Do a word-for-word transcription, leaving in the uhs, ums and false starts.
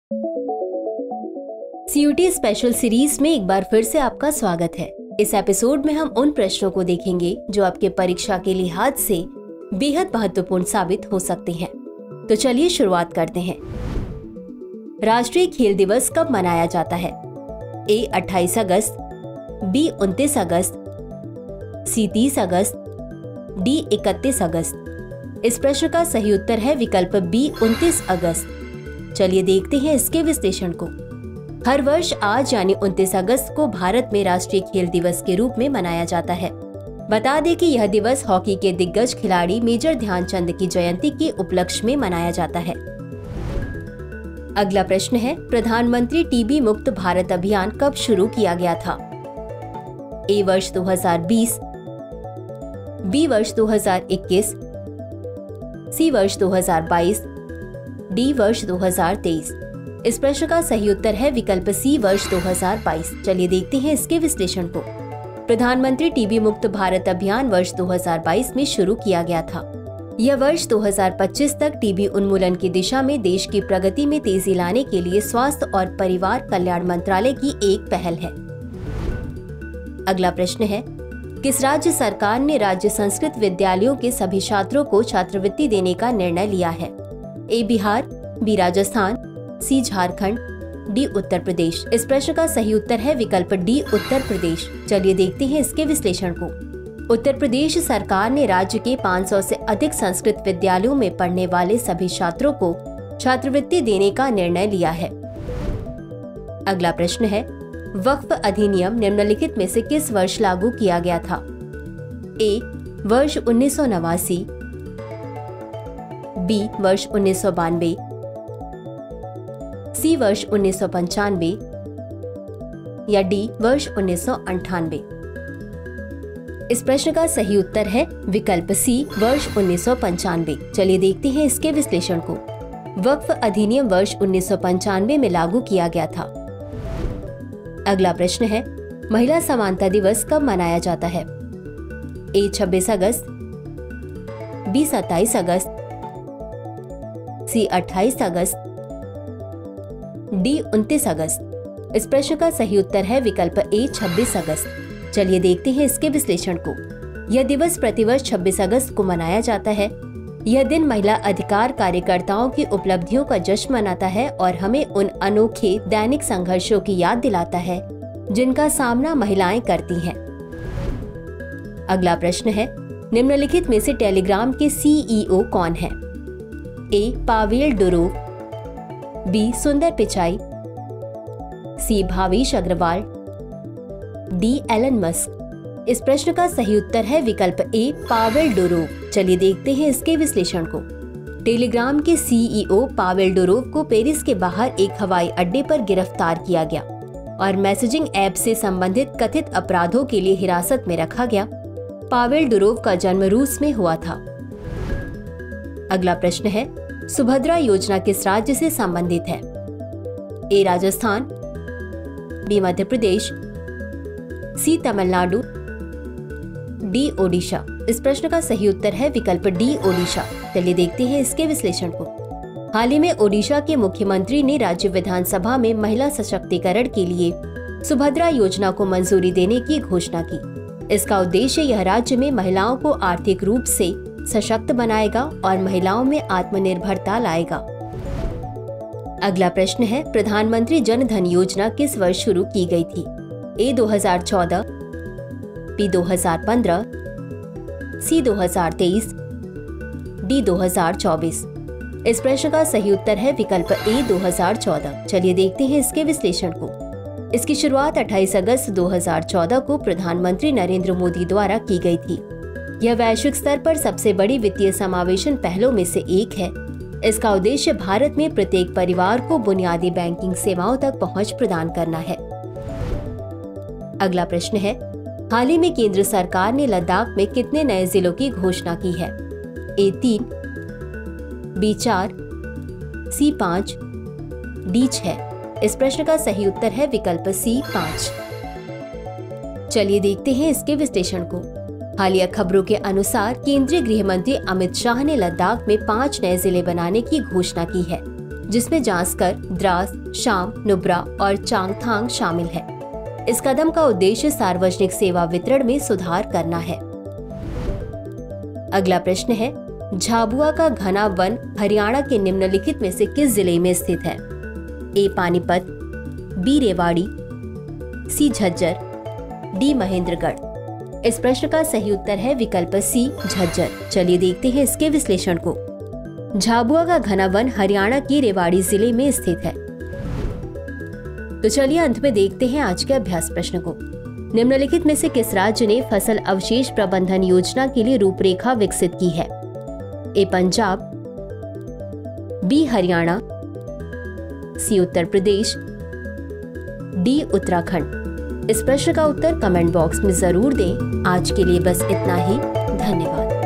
CUT special series में एक बार फिर से आपका स्वागत है। इस एपिसोड में हम उन प्रश्नों को देखेंगे जो आपके परीक्षा के लिहाज से बेहद महत्वपूर्ण साबित हो सकते हैं। तो चलिए शुरुआत करते हैं। राष्ट्रीय खेल दिवस कब मनाया जाता है? ए अट्ठाईस अगस्त, बी उनतीस अगस्त, सी तीस अगस्त, डी इकतीस अगस्त। इस प्रश्न का सही उत्तर है विकल्प बी उनतीस अगस्त। चलिए देखते हैं इसके विश्लेषण को। हर वर्ष आज यानी उनतीस अगस्त को भारत में राष्ट्रीय खेल दिवस के रूप में मनाया जाता है। बता दें कि यह दिवस हॉकी के दिग्गज खिलाड़ी मेजर ध्यानचंद की जयंती के उपलक्ष्य में मनाया जाता है। अगला प्रश्न है, प्रधानमंत्री टीबी मुक्त भारत अभियान कब शुरू किया गया था? ए वर्ष दो हज़ार बीस, बी वर्ष दो हज़ार इक्कीस, सी वर्ष दो हज़ार बाईस, डी वर्ष दो हज़ार तेईस। इस प्रश्न का सही उत्तर है विकल्प सी वर्ष दो हज़ार बाईस। चलिए देखते हैं इसके विश्लेषण को। प्रधानमंत्री टीबी मुक्त भारत अभियान वर्ष दो हज़ार बाईस में शुरू किया गया था। यह वर्ष दो हज़ार पच्चीस तक टीबी उन्मूलन की दिशा में देश की प्रगति में तेजी लाने के लिए स्वास्थ्य और परिवार कल्याण मंत्रालय की एक पहल है। अगला प्रश्न है, किस राज्य सरकार ने राज्य संस्कृत विद्यालयों के सभी छात्रों को छात्रवृत्ति देने का निर्णय लिया है? A Bihar, B Rajasthan, C Jharkhand, D Uttar Pradesh. इस प्रश्न का सही उत्तर है विकल्प डी उत्तर प्रदेश। चलिए देखते हैं इसके विश्लेषण को। उत्तर प्रदेश सरकार ने राज्य के पाँच सौ से अधिक संस्कृत विद्यालयों में पढ़ने वाले सभी छात्रों को छात्रवृत्ति देने का निर्णय लिया है। अगला प्रश्न है, वक्फ अधिनियम निम्नलिखित में से किस वर्ष लागू किया गया था? ए वर्ष उन्नीस सौ नवासी, बी वर्ष उन्नीस सौ बानवे, सी वर्ष उन्नीस सौ पंचानवे या डी वर्ष उन्नीस सौ अंठानवे। इस प्रश्न का सही उत्तर है विकल्प सी वर्ष उन्नीस सौ पंचानवे। चलिए देखते हैं इसके विश्लेषण को। वक्फ अधिनियम वर्ष उन्नीस सौ पंचानवे में लागू किया गया था। अगला प्रश्न है, महिला समानता दिवस कब मनाया जाता है? ए छब्बीस अगस्त, बी सत्ताईस अगस्त, सी अट्ठाईस अगस्त, डी उनतीस अगस्त। इस प्रश्न का सही उत्तर है विकल्प ए छब्बीस अगस्त। चलिए देखते हैं इसके विश्लेषण को। यह दिवस प्रतिवर्ष छब्बीस अगस्त को मनाया जाता है। यह दिन महिला अधिकार कार्यकर्ताओं की उपलब्धियों का जश्न मनाता है और हमें उन अनोखे दैनिक संघर्षों की याद दिलाता है जिनका सामना महिलाएं करती हैं। अगला प्रश्न है, निम्नलिखित में से टेलीग्राम के सीईओ कौन है? ए Pavel Durov, B Sundar Pichai, C Bhavesh Aggarwal, D Elon Musk. इस प्रश्न का सही उत्तर है विकल्प ए पावेल डुरोव। चलिए देखते हैं इसके विश्लेषण को। टेलीग्राम के सीईओ पावेल डुरोव को पेरिस के बाहर एक हवाई अड्डे पर गिरफ्तार किया गया और मैसेजिंग ऐप से संबंधित कथित अपराधों के लिए हिरासत में रखा गया। पावेल डुरोव का जन्म रूस में हुआ था। अगला प्रश्न है, सुभद्रा योजना किस राज्य से संबंधित है? A Rajasthan, B Madhya Pradesh, C Tamil Nadu, D Odisha. इस प्रश्न का सही उत्तर है विकल्प डी ओडिशा। चलिए देखते हैं इसके विश्लेषण को। हाल ही में ओडिशा के मुख्यमंत्री ने राज्य विधानसभा में महिला सशक्तिकरण के लिए सुभद्रा योजना को मंजूरी देने की घोषणा की। इसका उद्देश्य यह राज्य में महिलाओं को आर्थिक रूप से सशक्त बनाएगा और महिलाओं में आत्मनिर्भरता लाएगा। अगला प्रश्न है, प्रधानमंत्री जन धन योजना किस वर्ष शुरू की गई थी? ए दो हज़ार चौदह, बी दो हज़ार पंद्रह, सी दो हज़ार तेईस, डी दो हज़ार चौबीस। इस प्रश्न का सही उत्तर है विकल्प ए दो हज़ार चौदह। चलिए देखते हैं इसके विश्लेषण को। इसकी शुरुआत अट्ठाईस अगस्त दो हज़ार चौदह को प्रधानमंत्री नरेंद्र मोदी द्वारा की गई थी। यह वैश्विक स्तर पर सबसे बड़ी वित्तीय समावेशन पहलों में से एक है। इसका उद्देश्य भारत में प्रत्येक परिवार को बुनियादी बैंकिंग सेवाओं तक पहुंच प्रदान करना है। अगला प्रश्न है, हाल ही में केंद्र सरकार ने लद्दाख में कितने नए जिलों की घोषणा की है? ए तीन, बी चार, सी पाँच, डी छह। इस प्रश्न का सही उत्तर है विकल्प सी पाँच। चलिए देखते हैं इसके विश्लेषण को। हालिया खबरों के अनुसार केंद्रीय गृह मंत्री अमित शाह ने लद्दाख में पाँच नए जिले बनाने की घोषणा की है। जिसमें जांस्कर, द्रास, शाम, नुब्रा और चांगथांग शामिल है। इस कदम का उद्देश्य सार्वजनिक सेवा वितरण में सुधार करना है। अगला प्रश्न है, झाबुआ का घना वन हरियाणा के निम्नलिखित में से किस जिले में स्थित है? A Panipat, B Rewari, C Jhajjar, D Mahendragarh. इस प्रश्न का सही उत्तर है विकल्प सी झज्जर। चलिए देखते हैं इसके विश्लेषण को। झाबुआ का घना वन हरियाणा के रेवाड़ी जिले में स्थित है। तो चलिए अंत में देखते हैं आज के अभ्यास प्रश्न को। निम्नलिखित में से किस राज्य ने फसल अवशेष प्रबंधन योजना के लिए रूपरेखा विकसित की है? A Punjab, B Haryana, C Uttar Pradesh, D Uttarakhand. इस प्रश्न का उत्तर कमेंट बॉक्स में जरूर दें। आज के लिए बस इतना ही। धन्यवाद।